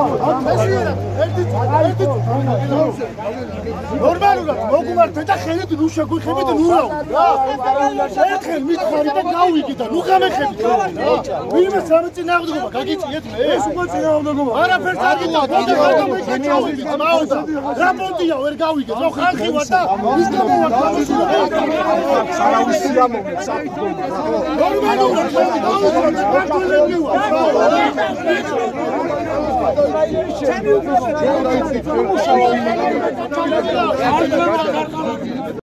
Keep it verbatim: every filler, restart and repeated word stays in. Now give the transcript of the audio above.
ნორმალურად მოგუმართე და ხელით ნუ შეგვიხები და ნუ რა. ერთხელ მითხარი და გავიგე და ნუ გამეხები. ვინმე სამწინააღმდეგობა გაგიწიეთ მე? ეს უკვე წინააღმდეგობა. არაფერს არ გიტყვა და ხარდა მეკეჭავით მაოდა. რა პონტია ვერ გავიგე. ნუ ხალხი ვარ და ის გამოვარ გამიშულა. სარავისი გამოვიდა საფუძველი. ნორმალურად გავიგე და გაგულები ვარ. Sen